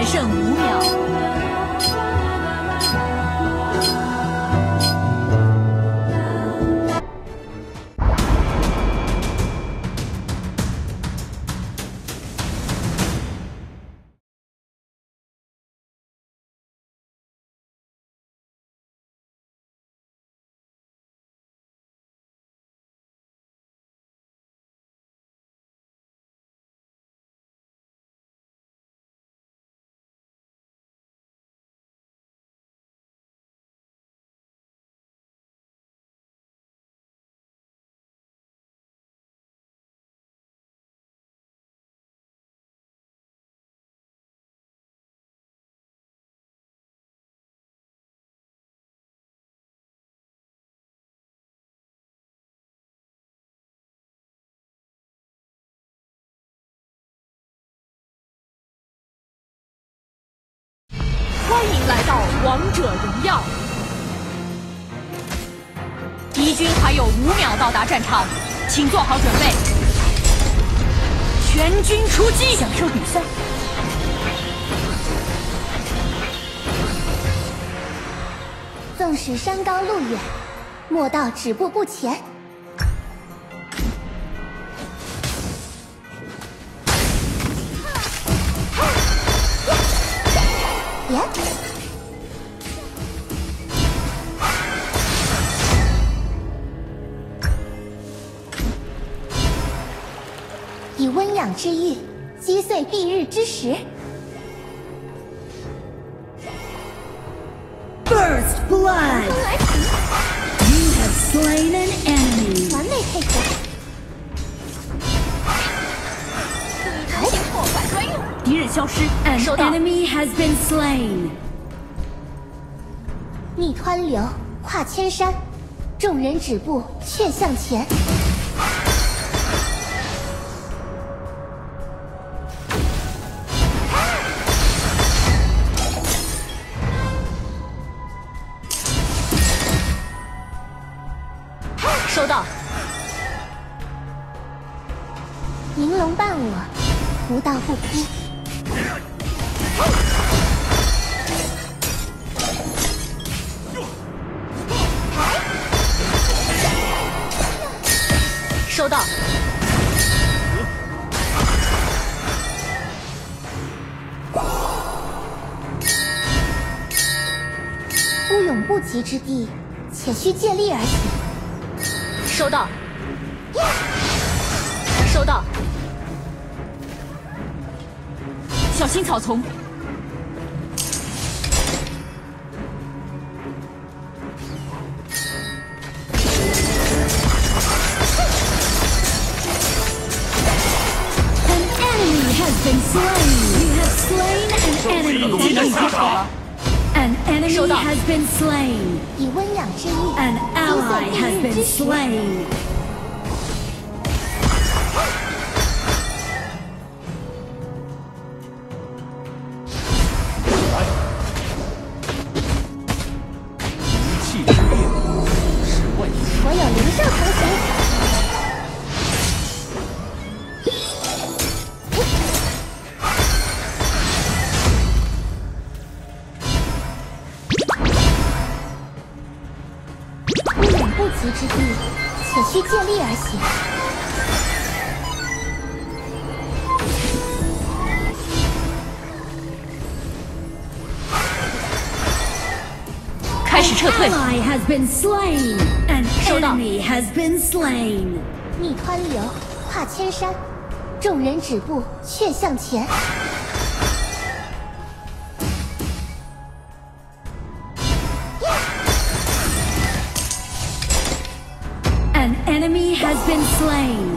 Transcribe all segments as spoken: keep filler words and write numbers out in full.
还剩五秒。 欢迎来到王者荣耀！敌军还有五秒到达战场，请做好准备。全军出击，享受比赛。 纵使山高路远，莫道止步不前。别！以温养之欲，击碎蔽日之时。 First blood. 风来袭， You have slain an enemy. 完美配合。 破坏专用，敌人消失， An 收到。 enemy has been slain. 逆湍流，跨千山，众人止步却向前。 收到。 玲珑伴我，不到不哭。 收到。 乌永不及之地，且需借力而行。 收到。收到。小心草丛。 An enemy has been slain. You have slain an enemy. An enemy 收到。 has been slain. 以温养之意， An 击 ally 碎 has 蔽日 been 之时。 slain. Cheat 十万亿。 我有灵兽同行。乌永不及之地，且需借力而行。 开始撤退。 Ally has been slain. An 收到。 enemy has been slain. 逆湍流，跨千山，众人止步却向前。 An enemy has been slain.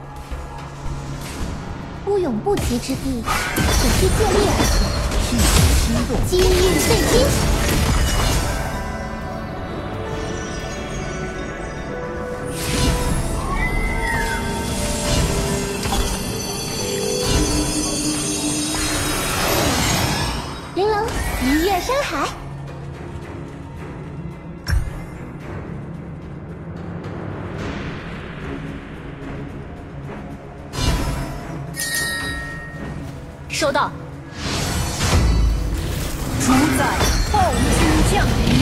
乌永不及之地，且需借力而行。 气息心动。 金玉碎金。玲珑，一跃山海。 收到。 主宰暴君降临，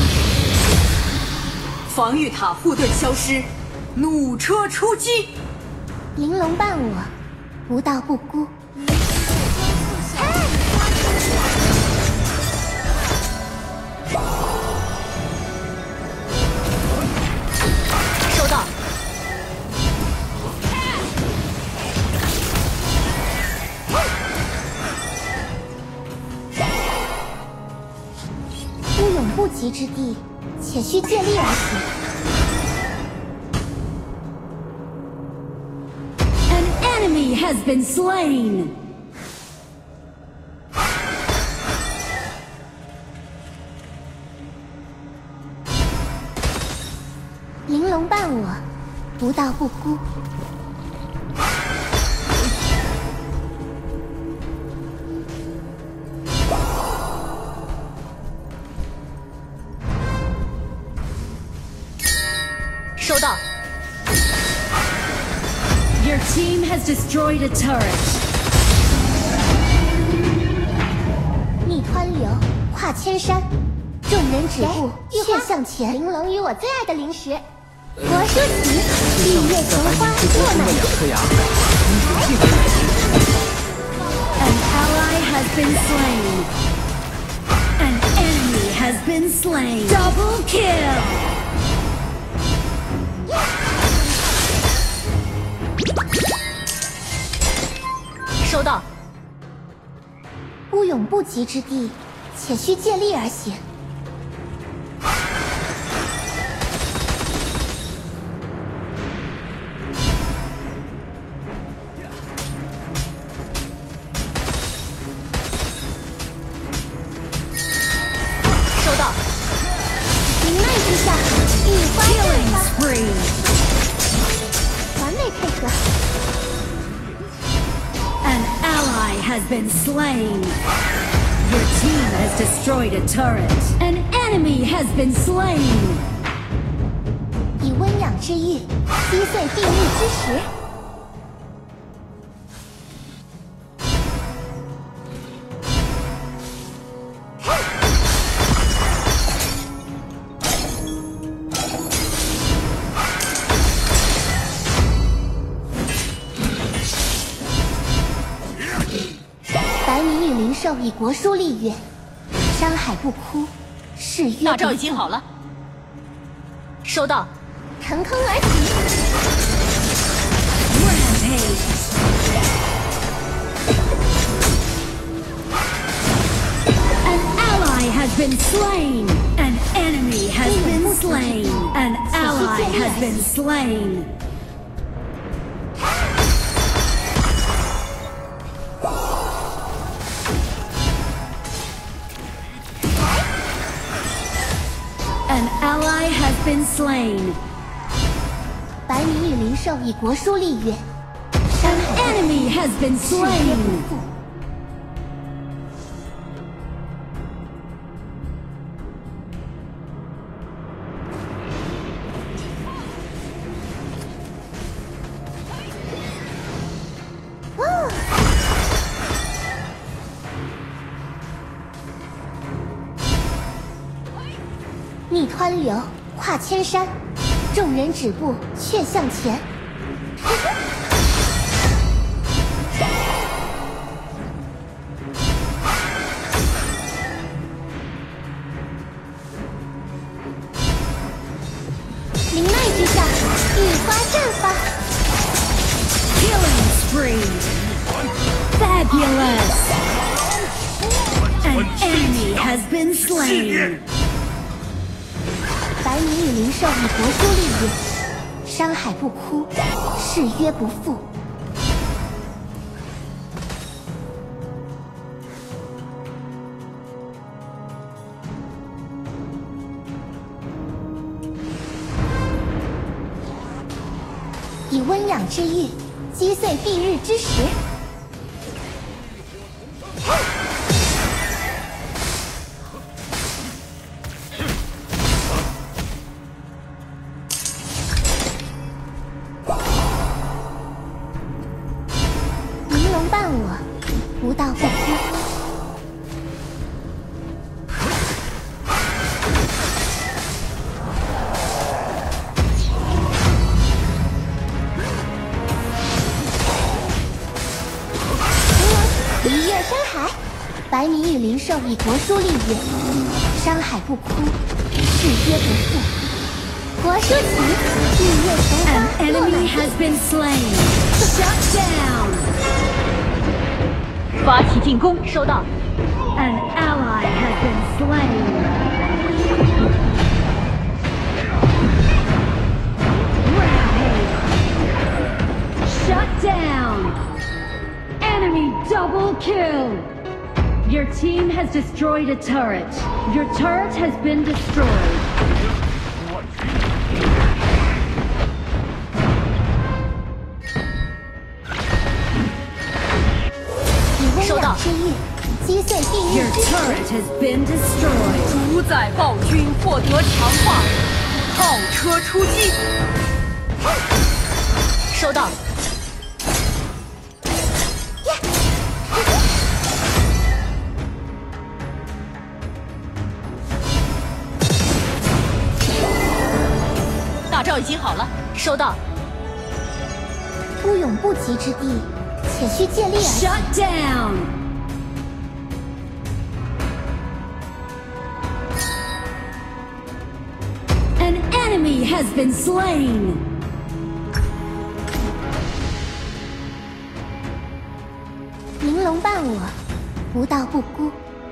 防御塔护盾消失，弩车出击。 玲珑伴我，不到不孤。 收到。 孤勇不及之地，且需借力而行。 Enemy has been slain. 玲珑伴我，不到不孤。 收到。 Your team has destroyed a turret. 逆湍流，跨千山，众人止步，却向前。玲珑与我最爱的零食。我说起，绿叶橙花落满地。 颗牙，你是幸运的。 An ally has been slain. An enemy has been slain. Double kill. 收到。 孤勇不及之地，且需借力而行。 收到。 明媚之下，雨花绽 Killing 放， spree. 完美配合。 An ally has been slain. Your team has destroyed a turret. An enemy has been slain. 以温养之欲，击碎蔽日之时。百米与灵兽以国书立约，山海不枯，誓约大招不已经好了。收到。 腾空而起。 Rampage. An ally has been slain. An enemy has been slain. An ally has been slain. An ally has been slain. 百米与灵兽以国书立约， An enemy has been 誓约 slain. 不负。哦，逆湍流，跨千山，众人止步，却向前。明媚之下，雨花绽放。 Killing spree. Fabulous. An enemy has been slain. 百米与灵兽以国书立约，山海不枯，誓约不负。以温养之欲，击碎蔽日之时。玲珑伴我，不到不孤。 百米与灵兽以国书立约，山海不枯，誓约不负。国书起，日月重光。 An enemy has been slain. Shut down. 发起进攻，收到。 An ally has been slain. Rampage. Shut down. Enemy double kill. Your team has destroyed a turret. Your turret has been destroyed. 收到。 之翼，击碎地狱 Your 之锤。 turret has been destroyed. 主宰暴君获得强化，炮车出击。收到。大招已经好了，收到。 孤勇不及之地，且需借力而起。 Shut down. An enemy has been slain. 玲珑伴我，无道不孤。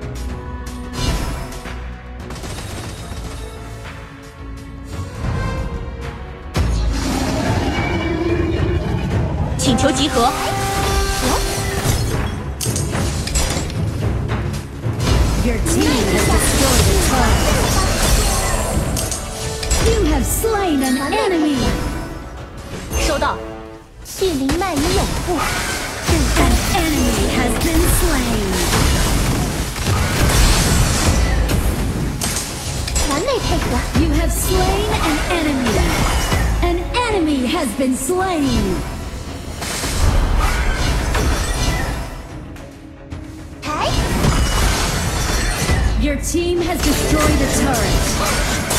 请求集合。 Your team has destroyed a turret. You have slain an enemy. 收到。 去灵脉与永护， An enemy has been slain. 完美配合。 You have slain an enemy. An enemy has been slain. 抬， Your team has destroyed a turret.